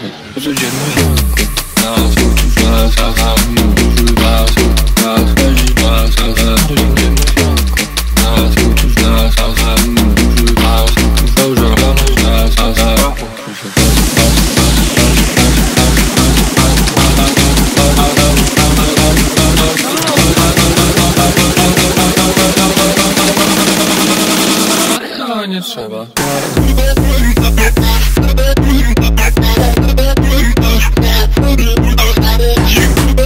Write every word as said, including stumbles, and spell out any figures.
Codziennie na złotych lasach, a duży lasów, las, leży lasach, codziennie na złotych lasach, a duży lasów, zażarganych lasach, no nie trzeba. You